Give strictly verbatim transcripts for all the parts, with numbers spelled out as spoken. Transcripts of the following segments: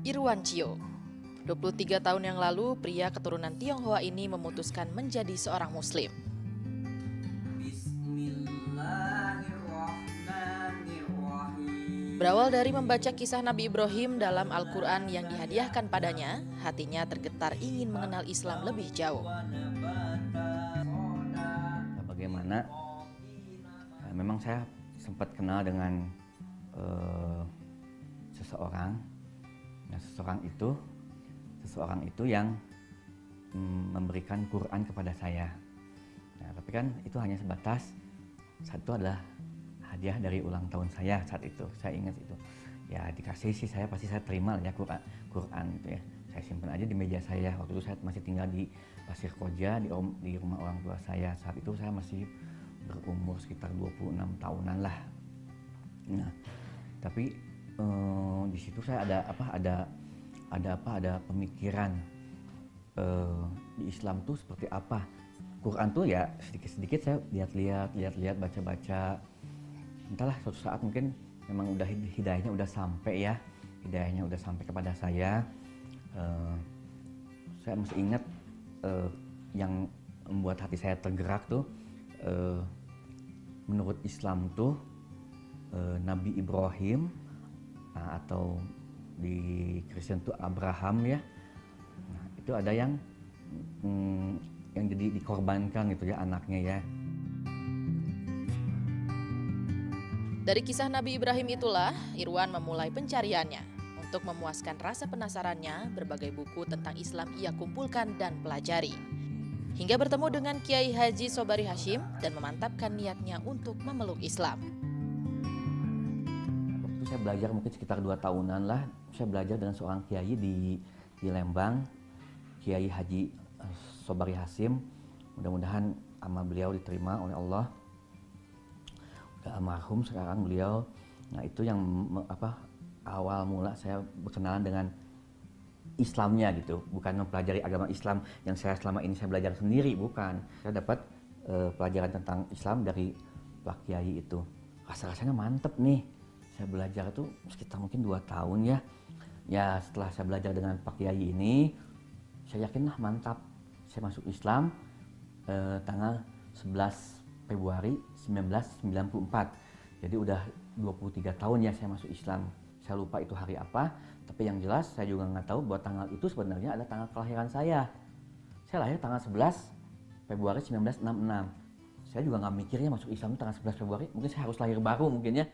Irwan Cio. dua puluh tiga tahun yang lalu, pria keturunan Tionghoa ini memutuskan menjadi seorang Muslim. Berawal dari membaca kisah Nabi Ibrahim dalam Al-Quran yang dihadiahkan padanya, hatinya tergetar ingin mengenal Islam lebih jauh. Bagaimana? Nah, memang saya sempat kenal dengan uh, seseorang. Nah, seseorang itu, seseorang itu yang mm, memberikan Quran kepada saya. Nah, tapi kan itu hanya sebatas satu adalah hadiah dari ulang tahun saya saat itu. Saya ingat itu. Ya dikasih sih saya pasti saya terima ya Quran, Quran gitu ya. Saya simpan aja di meja saya. Waktu itu saya masih tinggal di Pasir Koja di, om, di rumah orang tua saya. Saat itu saya masih berumur sekitar dua puluh enam tahunan lah. Nah, tapi eh, di situ saya ada apa ada ada apa ada pemikiran eh, di Islam tuh seperti apa. Quran tuh ya sedikit-sedikit saya lihat-lihat, lihat-lihat, baca-baca. Entahlah suatu saat mungkin memang udah hidayahnya udah sampai ya, hidayahnya udah sampai kepada saya. Uh, saya masih ingat uh, yang membuat hati saya tergerak tuh, uh, menurut Islam tuh uh, Nabi Ibrahim uh, atau di Kristen tuh Abraham ya. Nah, itu ada yang um, yang jadi dikorbankan gitu ya anaknya ya. Dari kisah Nabi Ibrahim itulah, Irwan memulai pencariannya. Untuk memuaskan rasa penasarannya, berbagai buku tentang Islam ia kumpulkan dan pelajari. Hingga bertemu dengan Kiai Haji Sobari Hashim dan memantapkan niatnya untuk memeluk Islam. Waktu itu saya belajar mungkin sekitar dua tahunan lah. Saya belajar dengan seorang Kiai di, di Lembang, Kiai Haji Sobari Hashim. Mudah-mudahan amal beliau diterima oleh Allah. Udah almarhum sekarang beliau. Nah itu yang apa awal mula saya berkenalan dengan Islamnya gitu, bukan mempelajari agama Islam yang saya selama ini saya belajar sendiri, bukan. Saya dapat uh, pelajaran tentang Islam dari Pak Kiai itu. Rasa-rasanya mantep nih. Saya belajar itu sekitar mungkin dua tahun ya. Ya setelah saya belajar dengan Pak Kiai ini, saya yakinlah mantap. Saya masuk Islam uh, tanggal sebelas Februari seribu sembilan ratus sembilan puluh empat. Jadi udah dua puluh tiga tahun ya saya masuk Islam. Saya lupa itu hari apa, tapi yang jelas saya juga nggak tahu bahwa tanggal itu sebenarnya ada tanggal kelahiran saya. Saya lahir tanggal sebelas Februari seribu sembilan ratus enam puluh enam. Saya juga nggak mikirnya masuk Islam tanggal sebelas Februari, mungkin saya harus lahir baru mungkin ya.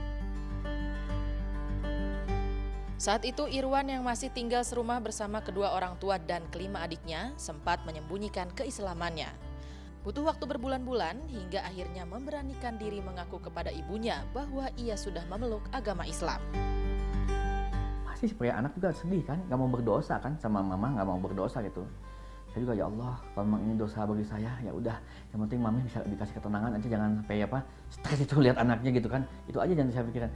Saat itu Irwan yang masih tinggal serumah bersama kedua orang tua dan kelima adiknya sempat menyembunyikan keislamannya. Butuh waktu berbulan-bulan hingga akhirnya memberanikan diri mengaku kepada ibunya bahwa ia sudah memeluk agama Islam. Pasti sebagai anak juga sedih kan, gak mau berdosa kan sama mama, gak mau berdosa gitu. Saya juga ya Allah, kalau memang ini dosa bagi saya ya udah, yang penting mami bisa dikasih ketenangan aja, jangan sampai apa stres itu lihat anaknya gitu kan. Itu aja jangan saya pikirkan.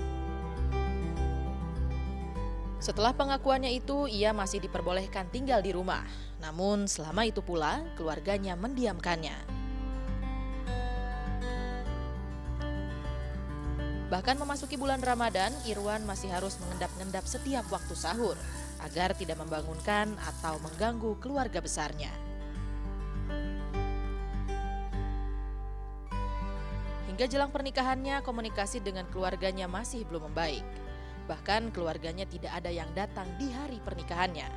Setelah pengakuannya itu, ia masih diperbolehkan tinggal di rumah. Namun selama itu pula, keluarganya mendiamkannya. Bahkan memasuki bulan Ramadan, Irwan masih harus mengendap-ngendap setiap waktu sahur, agar tidak membangunkan atau mengganggu keluarga besarnya. Hingga jelang pernikahannya, komunikasi dengan keluarganya masih belum membaik. Bahkan keluarganya tidak ada yang datang di hari pernikahannya.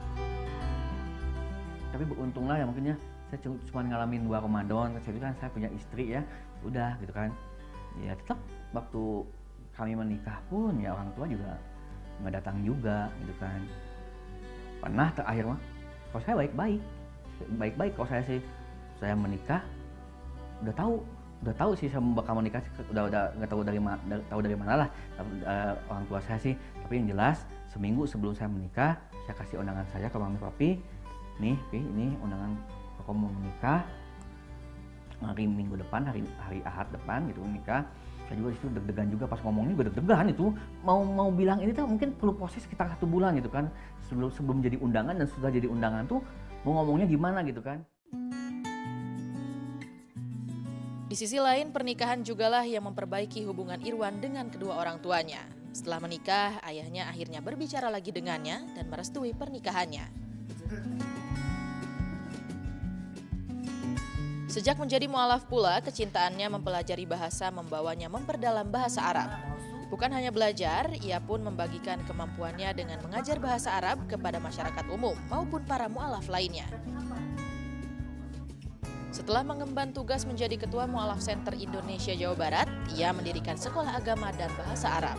Tapi beruntunglah ya mungkin ya, saya cuma ngalamin dua Ramadan, saya kan saya punya istri ya, udah gitu kan. Ya tetap waktu kami menikah pun ya orang tua juga nggak datang juga gitu kan. Pernah terakhir mah, kalau saya baik-baik, baik-baik kalau saya sih, saya menikah udah tahu. Udah tahu sih saya bakal menikah, udah udah nggak tahu dari mana tahu dari mana lah uh, orang tua saya sih. Tapi yang jelas seminggu sebelum saya menikah, saya kasih undangan saya ke mami papi. Nih, pi, ini undangan aku mau menikah hari Minggu depan, hari hari Ahad depan gitu menikah. Saya juga itu deg-degan juga pas ngomongnya juga deg-degan itu. Mau mau bilang ini tuh mungkin perlu proses sekitar satu bulan gitu kan sebelum sebelum jadi undangan, dan sudah jadi undangan tuh mau ngomongnya gimana gitu kan. Di sisi lain, pernikahan jugalah yang memperbaiki hubungan Irwan dengan kedua orang tuanya. Setelah menikah, ayahnya akhirnya berbicara lagi dengannya dan merestui pernikahannya. Sejak menjadi mualaf pula, kecintaannya mempelajari bahasa membawanya memperdalam bahasa Arab. Bukan hanya belajar, ia pun membagikan kemampuannya dengan mengajar bahasa Arab kepada masyarakat umum maupun para mualaf lainnya. Setelah mengemban tugas menjadi Ketua Mualaf Center Indonesia Jawa Barat, ia mendirikan Sekolah Agama dan Bahasa Arab.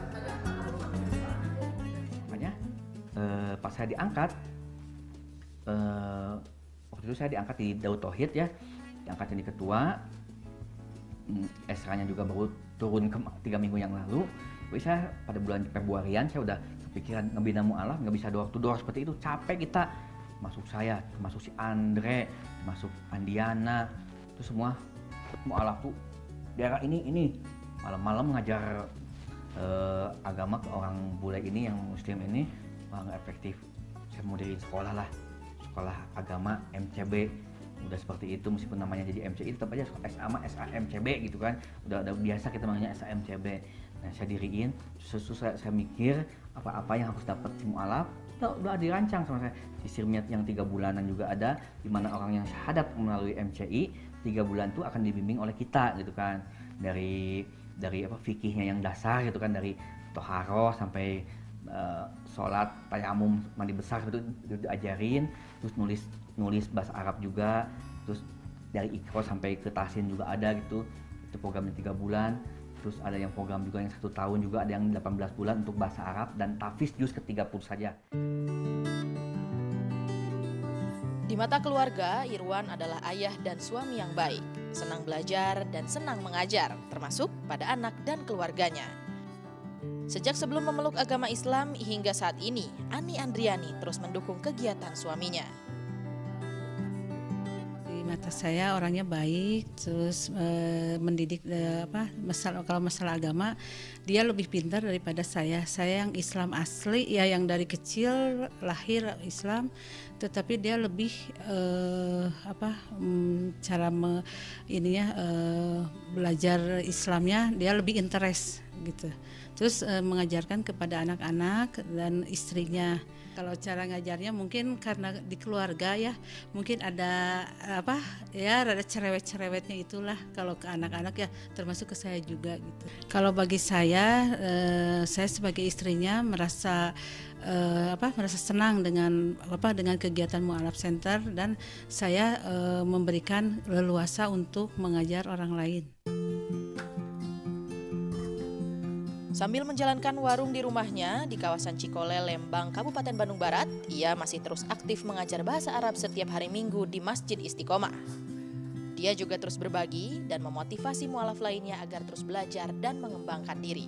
Makanya eh, pas saya diangkat, eh, waktu itu saya diangkat di Daud Tauhid ya, diangkat jadi ketua. S R-nya juga baru turun ke tiga minggu yang lalu. Jadi saya pada bulan Februarian saya udah kepikiran ngebina mualaf, nggak bisa door to door seperti itu, capek kita. Masuk saya, termasuk si Andre, masuk Andiana, itu semua mualaf tuh daerah ini ini malam-malam ngajar eh, agama ke orang bule ini yang muslim ini, wah nggak efektif. Saya mau diriin sekolah lah, sekolah agama M C B. Udah seperti itu, meskipun namanya jadi M C I tetap aja S A sama S A M C B gitu kan, udah, udah biasa kita manggilnya S A M C B. Nah saya diriin, terus saya, saya mikir apa-apa yang harus dapat si mualaf, udah, udah dirancang sama saya. Si sirmiat yang tiga bulanan juga ada, di mana orang yang syahadat melalui M C I tiga bulan tuh akan dibimbing oleh kita gitu kan, dari dari apa fikihnya yang dasar gitu kan, dari toharoh sampai uh, sholat, tayamum, mandi besar itu, itu diajarin, terus nulis nulis bahasa Arab juga, terus dari Iqra sampai ke Tahsin juga ada gitu, itu programnya tiga bulan. Terus ada yang program juga yang satu tahun juga, ada yang delapan belas bulan untuk bahasa Arab dan tahfiz juz ke tiga puluh saja. Di mata keluarga, Irwan adalah ayah dan suami yang baik, senang belajar dan senang mengajar, termasuk pada anak dan keluarganya. Sejak sebelum memeluk agama Islam hingga saat ini, Ani Andriani terus mendukung kegiatan suaminya. Mata saya orangnya baik, terus e, mendidik e, apa masalah kalau masalah agama dia lebih pintar daripada saya. Saya yang Islam asli ya, yang dari kecil lahir Islam, tetapi dia lebih e, apa mm, cara me, ininya e, belajar Islamnya dia lebih interest gitu. Terus e, mengajarkan kepada anak-anak dan istrinya. Kalau cara ngajarnya mungkin karena di keluarga ya, mungkin ada apa ya, rada cerewet-cerewetnya itulah kalau ke anak-anak ya, termasuk ke saya juga gitu. Kalau bagi saya, eh, saya sebagai istrinya merasa eh, apa merasa senang dengan apa dengan kegiatan Mualaf Center, dan saya eh, memberikan leluasa untuk mengajar orang lain. Sambil menjalankan warung di rumahnya di kawasan Cikole, Lembang, Kabupaten Bandung Barat, ia masih terus aktif mengajar bahasa Arab setiap hari Minggu di Masjid Istiqomah. Dia juga terus berbagi dan memotivasi mualaf lainnya agar terus belajar dan mengembangkan diri.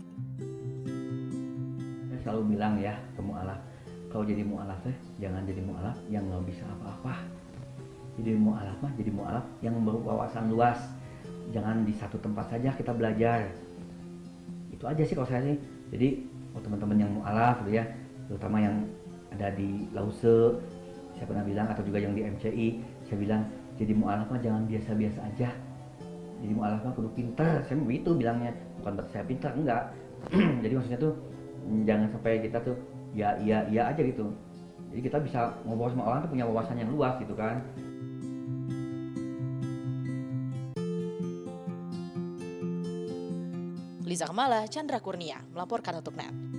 Saya selalu bilang ya ke mualaf, kalau jadi mualaf teh jangan jadi mualaf yang nggak bisa apa-apa. Jadi mualaf mah jadi mualaf yang berwawasan luas. Jangan di satu tempat saja kita belajar. Itu aja sih kalau saya sih. Jadi oh, teman-teman yang mualaf gitu ya, terutama yang ada di Lause, saya pernah bilang, atau juga yang di M C I, saya bilang jadi mualaf mah jangan biasa-biasa aja. Jadi mualaf mah kudu pinter. Saya begitu bilangnya, bukan berarti saya pinter, enggak. Jadi maksudnya tuh jangan sampai kita tuh ya iya iya aja gitu. Jadi kita bisa ngobrol sama orang tuh punya wawasan yang luas gitu kan. Liza Kamala, Chandra Kurnia melaporkan untuk N E T.